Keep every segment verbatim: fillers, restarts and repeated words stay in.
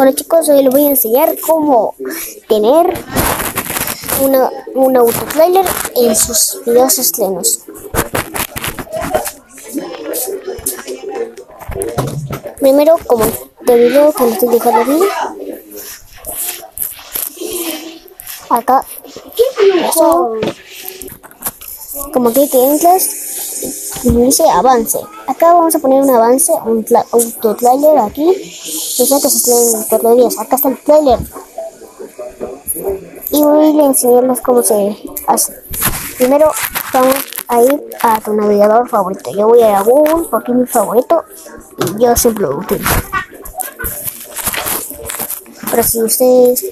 Hola chicos, hoy les voy a enseñar cómo tener una, un autotrailer en sus videos estrenos. Primero, como este video que les estoy dejando aquí, acá, eso, como aquí que entras y dice avance. Acá vamos a poner un avance, un autotrailer aquí, y ya que se estrena en cuatro días. Acá está el trailer. Y voy a enseñarles cómo se hace. Primero vamos a ir a tu navegador favorito. Yo voy a ir a Google porque es mi favorito y yo siempre lo utilizo. Pero si ustedes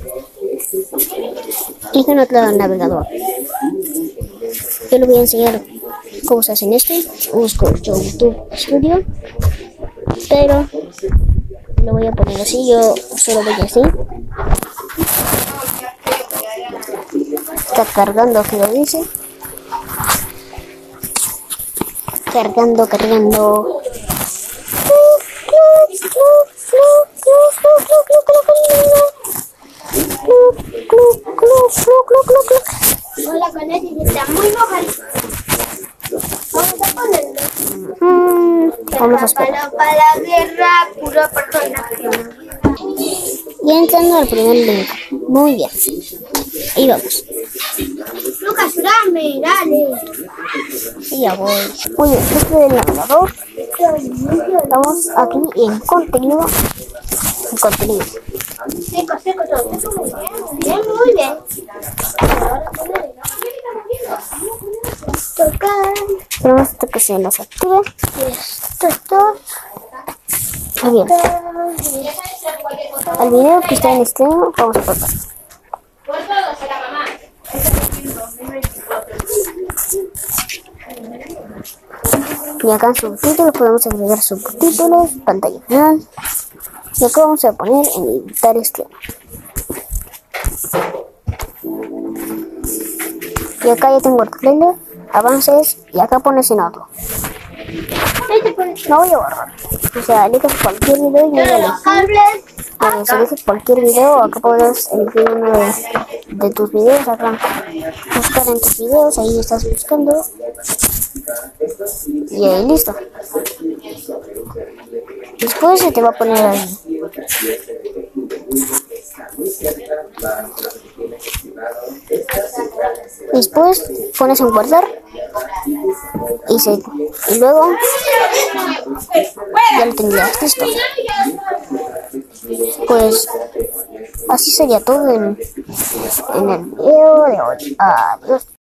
eligen otro navegador, yo les voy a enseñar cómo se hace en este. Busco YouTube Studio, pero lo voy a poner así. Yo solo voy así. Está cargando, que lo dice. Cargando, cargando. Hola, con él está muy mojadito. Vamos a ponerlo. Mm, vamos a esperar. Para, para la guerra, pura persona. Y entrando al primer link. Muy bien. Ahí vamos. Lucas, dame, dale. Y ya voy. Muy bien, este es el navegador. Vamos aquí en contenido. En contenido. Seco, seco todo. Seco muy bien, muy bien, muy bien. Tocar. Tenemos hasta que se nos active. Esto es todo. Muy bien. Al video que está en estreno, vamos a cortar. Y acá en subtítulos podemos agregar subtítulos, pantalla final. Y acá vamos a poner en editar estreno. Y acá ya tengo el trailer, avances, y acá pones en otro. No voy a borrar. O sea, eliges cualquier video y ya Los cables. bueno, si eliges cualquier video, acá puedes elegir uno de, de tus videos. Acá buscar en tus videos, ahí estás buscando. Y ahí listo. Después se te va a poner ahí. Después pones en guardar y, se, y luego ya lo tendrías listo. Pues así sería todo en, en el video de hoy. Adiós.